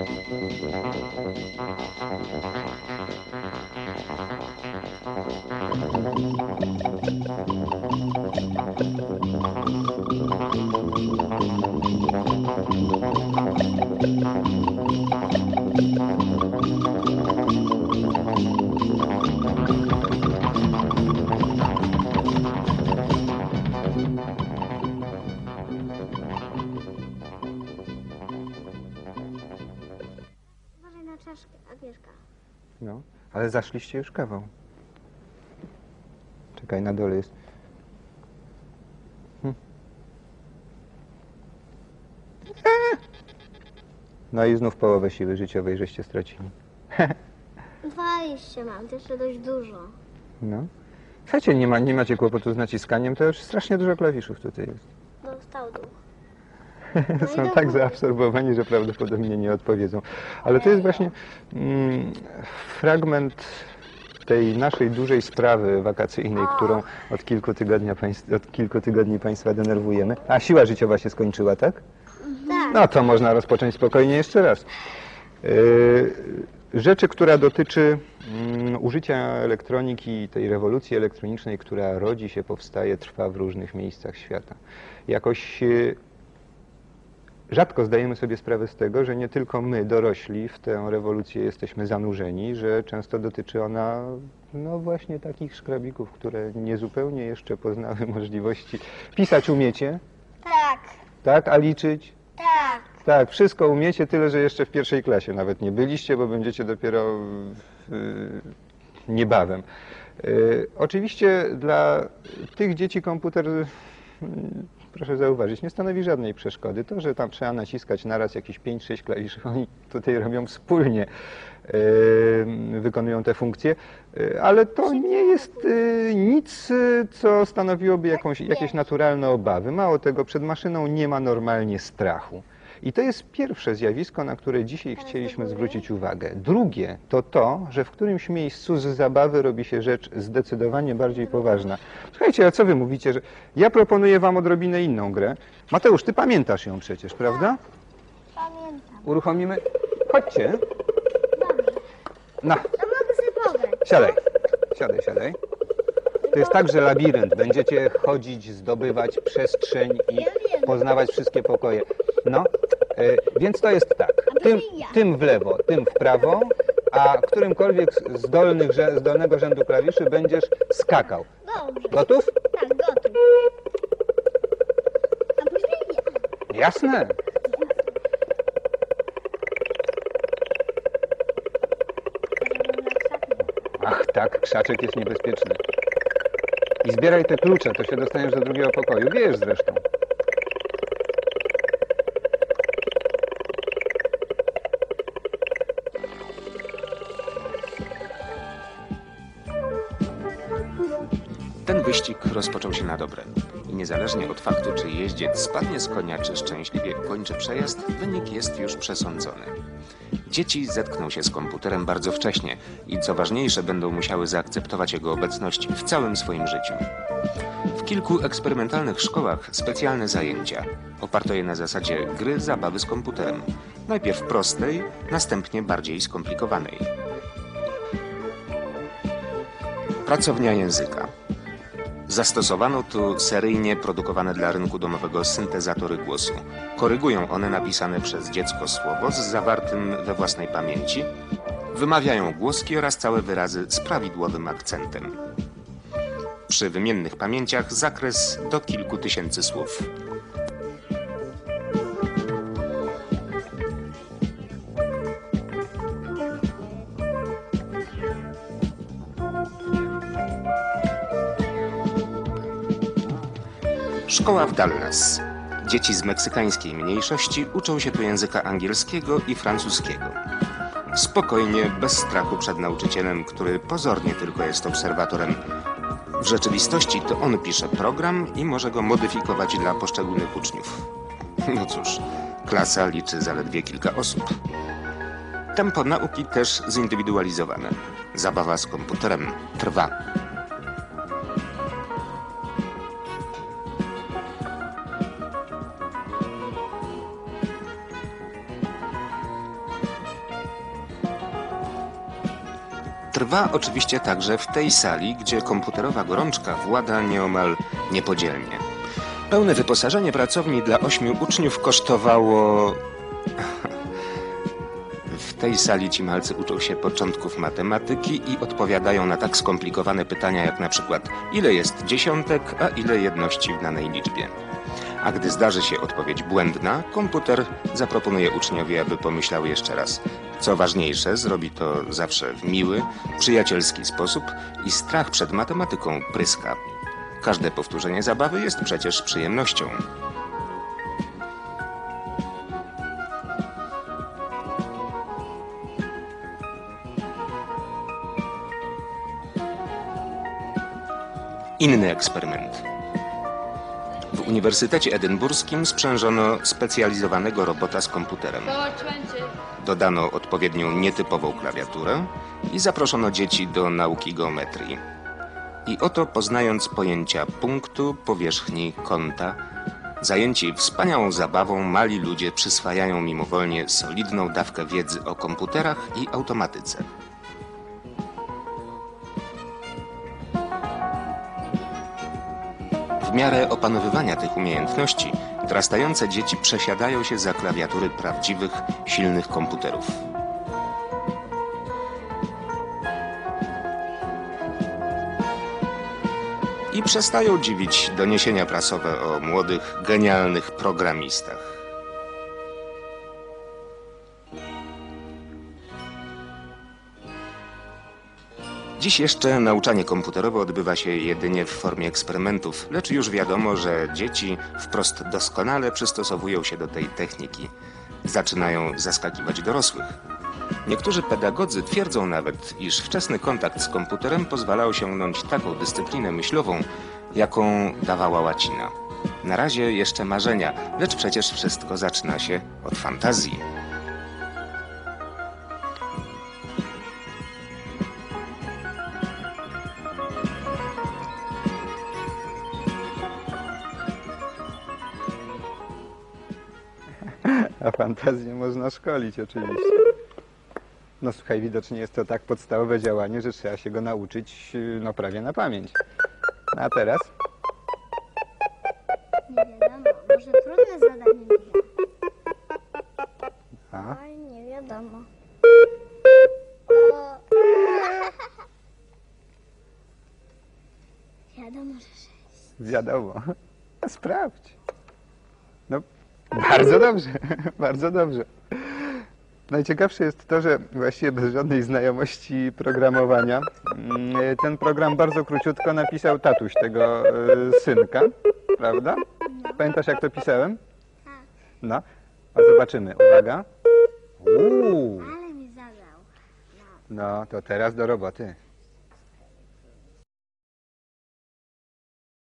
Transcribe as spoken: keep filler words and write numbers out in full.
Agnieszka. No, ale zaszliście już kawał. Czekaj, na dole jest. Hm. No i znów połowę siły życiowej żeście stracili. dwadzieścia mam, to jeszcze dość dużo. No. Słuchajcie, nie, ma, nie macie kłopotu z naciskaniem, to już strasznie dużo klawiszów tutaj jest. No, stał dół. No Są tak zaabsorbowani, że prawdopodobnie nie odpowiedzą. Ale to jest właśnie mm, fragment tej naszej dużej sprawy wakacyjnej, którą od kilku, tygodnia państw, od kilku tygodni Państwa denerwujemy. A siła życiowa się skończyła, tak? Tak. No to można rozpocząć spokojnie jeszcze raz. Yy, rzeczy, która dotyczy mm, użycia elektroniki i tej rewolucji elektronicznej, która rodzi się, powstaje, trwa w różnych miejscach świata. Jakoś yy, rzadko zdajemy sobie sprawę z tego, że nie tylko my, dorośli, w tę rewolucję jesteśmy zanurzeni, że często dotyczy ona no właśnie takich szkrabików, które niezupełnie jeszcze poznały możliwości. Pisać umiecie? Tak. Tak? A liczyć? Tak. Tak, wszystko umiecie, tyle że jeszcze w pierwszej klasie nawet nie byliście, bo będziecie dopiero w, niebawem. Y, oczywiście dla tych dzieci komputer, y, proszę zauważyć, nie stanowi żadnej przeszkody. To, że tam trzeba naciskać naraz jakieś pięć sześć klawiszy, oni tutaj robią wspólnie, y, wykonują te funkcje, y, ale to nie jest y, nic, y, co stanowiłoby jakąś, jakieś naturalne obawy. Mało tego, przed maszyną nie ma normalnie strachu. I to jest pierwsze zjawisko, na które dzisiaj chcieliśmy zwrócić uwagę. Drugie to to, że w którymś miejscu z zabawy robi się rzecz zdecydowanie bardziej poważna. Słuchajcie, a co wy mówicie, że ja proponuję wam odrobinę inną grę. Mateusz, ty pamiętasz ją przecież, prawda? Pamiętam. Uruchomimy. Chodźcie. Dobrze. No, To mogę sobie pograć. siadaj. Siadaj, siadaj. To jest tak, że labirynt. Będziecie chodzić, zdobywać przestrzeń i poznawać wszystkie pokoje. No, y, więc to jest tak. Tym, tym w lewo, tym w prawo, a którymkolwiek z dolnych, z dolnego rzędu klawiszy będziesz skakał. Dobrze. Gotów? Tak, gotów. A później ja. Jasne. Ach tak, krzaczek jest niebezpieczny. I zbieraj te klucze, to się dostaniesz do drugiego pokoju. Wiesz zresztą. Ten wyścig rozpoczął się na dobre. I niezależnie od faktu, czy jeździec spadnie z konia, czy szczęśliwie kończy przejazd, wynik jest już przesądzony. Dzieci zetkną się z komputerem bardzo wcześnie i co ważniejsze, będą musiały zaakceptować jego obecność w całym swoim życiu. W kilku eksperymentalnych szkołach specjalne zajęcia. Oparto je na zasadzie gry zabawy z komputerem. Najpierw prostej, następnie bardziej skomplikowanej. Pracownia języka. Zastosowano tu seryjnie produkowane dla rynku domowego syntezatory głosu. Korygują one napisane przez dziecko słowo z zawartym we własnej pamięci. Wymawiają głoski oraz całe wyrazy z prawidłowym akcentem. Przy wymiennych pamięciach zakres do kilku tysięcy słów. Szkoła w Dallas. Dzieci z meksykańskiej mniejszości uczą się tu języka angielskiego i francuskiego. Spokojnie, bez strachu przed nauczycielem, który pozornie tylko jest obserwatorem. W rzeczywistości to on pisze program i może go modyfikować dla poszczególnych uczniów. No cóż, klasa liczy zaledwie kilka osób. Tempo nauki też zindywidualizowane. Zabawa z komputerem trwa. Trwa oczywiście także w tej sali, gdzie komputerowa gorączka włada nieomal niepodzielnie. Pełne wyposażenie pracowni dla ośmiu uczniów kosztowało... W tej sali ci malcy uczą się początków matematyki i odpowiadają na tak skomplikowane pytania jak na przykład ile jest dziesiątek, a ile jedności w danej liczbie. A gdy zdarzy się odpowiedź błędna, komputer zaproponuje uczniowi, aby pomyślał jeszcze raz. Co ważniejsze, zrobi to zawsze w miły, przyjacielski sposób i strach przed matematyką pryska. Każde powtórzenie zabawy jest przecież przyjemnością. Inny eksperyment. W Uniwersytecie Edynburskim sprzężono specjalizowanego robota z komputerem. Dodano odpowiednią nietypową klawiaturę i zaproszono dzieci do nauki geometrii. I oto, poznając pojęcia punktu, powierzchni, kąta, zajęci wspaniałą zabawą, mali ludzie przyswajają mimowolnie solidną dawkę wiedzy o komputerach i automatyce. W miarę opanowywania tych umiejętności dorastające dzieci przesiadają się za klawiatury prawdziwych, silnych komputerów. I przestają dziwić doniesienia prasowe o młodych, genialnych programistach. Dziś jeszcze nauczanie komputerowe odbywa się jedynie w formie eksperymentów, lecz już wiadomo, że dzieci wprost doskonale przystosowują się do tej techniki. Zaczynają zaskakiwać dorosłych. Niektórzy pedagodzy twierdzą nawet, iż wczesny kontakt z komputerem pozwala osiągnąć taką dyscyplinę myślową, jaką dawała łacina. Na razie jeszcze marzenia, lecz przecież wszystko zaczyna się od fantazji. A fantazję można szkolić oczywiście. No słuchaj, widocznie jest to tak podstawowe działanie, że trzeba się go nauczyć no prawie na pamięć. No a teraz? Nie wiadomo, może trudne zadanie nie A? Oj, nie wiadomo. O... Wiadomo, że sześć. Wiadomo. A sprawdź. No, bardzo dobrze, bardzo dobrze. Najciekawsze jest to, że właściwie bez żadnej znajomości programowania mm, ten program bardzo króciutko napisał tatuś tego y, synka, prawda? Pamiętasz, jak to pisałem? Tak, No, a zobaczymy. Uwaga. Uuu. ale mi zadał. No, to teraz do roboty.